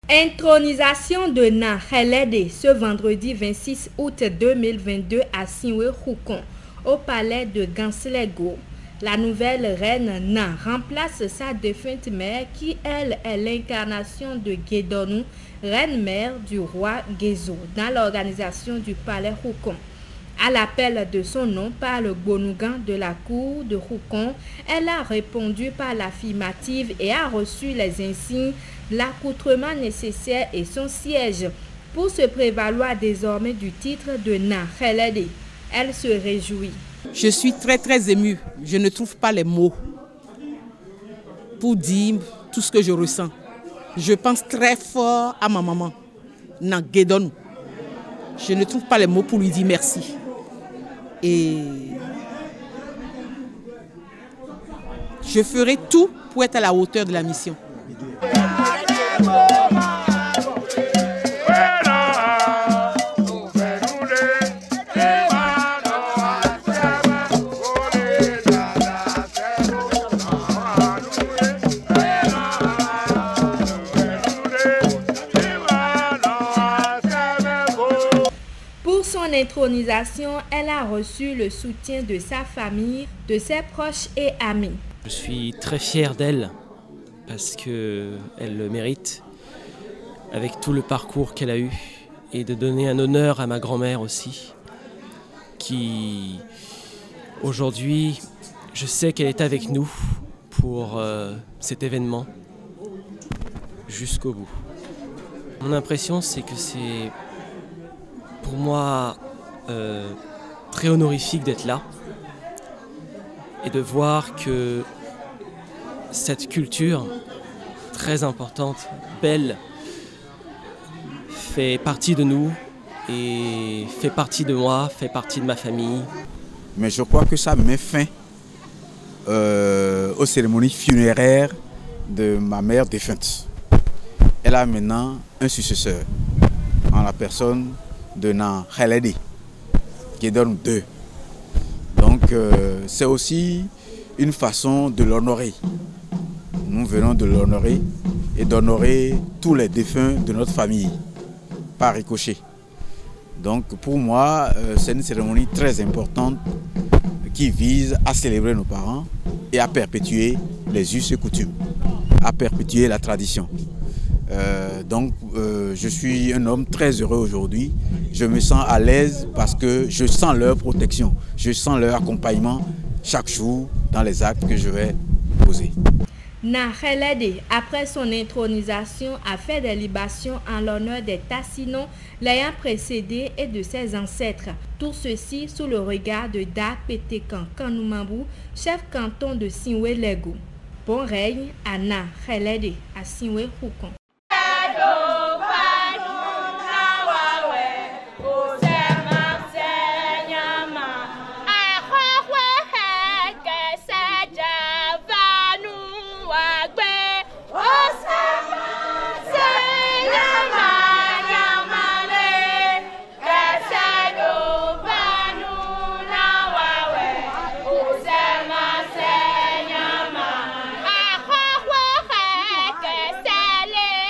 Intronisation de Na Khelede ce vendredi 26 août 2022 à Sinwe-Khoukon, au palais de Ganslego. La nouvelle reine Na remplace sa défunte mère qui, elle, est l'incarnation de Guédonou, reine-mère du roi Gézo, dans l'organisation du palais Khoukon. À l'appel de son nom par le Gbonougan de la cour de Khoukon, elle a répondu par l'affirmative et a reçu les insignes, l'accoutrement nécessaire et son siège pour se prévaloir désormais du titre de Na Khelede. Elle se réjouit. Je suis très émue. Je ne trouve pas les mots pour dire tout ce que je ressens. Je pense très fort à ma maman, Na Guédonou. Je ne trouve pas les mots pour lui dire merci. Et je ferai tout pour être à la hauteur de la mission. Pour son intronisation, elle a reçu le soutien de sa famille, de ses proches et amis. Je suis très fier d'elle parce qu'elle le mérite, avec tout le parcours qu'elle a eu, et de donner un honneur à ma grand-mère aussi, qui aujourd'hui, je sais qu'elle est avec nous pour cet événement jusqu'au bout. Mon impression, c'est que c'est pour moi très honorifique d'être là et de voir que cette culture très importante, belle, fait partie de nous et fait partie de moi, fait partie de ma famille. Mais je crois que ça met fin aux cérémonies funéraires de ma mère défunte. Elle a maintenant un successeur en la personne de Na Khelede, qui donne 2. Donc c'est aussi une façon de l'honorer. Nous venons de l'honorer et d'honorer tous les défunts de notre famille, par ricochet. Donc pour moi, c'est une cérémonie très importante qui vise à célébrer nos parents et à perpétuer les us et coutumes, à perpétuer la tradition. Je suis un homme très heureux aujourd'hui. Je me sens à l'aise parce que je sens leur protection, je sens leur accompagnement chaque jour dans les actes que je vais poser. Na Khelede, après son intronisation, a fait des libations en l'honneur des Tassinons l'ayant précédé et de ses ancêtres. Tout ceci sous le regard de Da Petekan Kanoumambou, chef canton de Sinwe-Lego. Bon règne à Na Khelede à Sinwe-Khoukon. Sale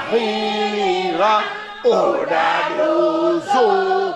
Bahira, Oda Dozo.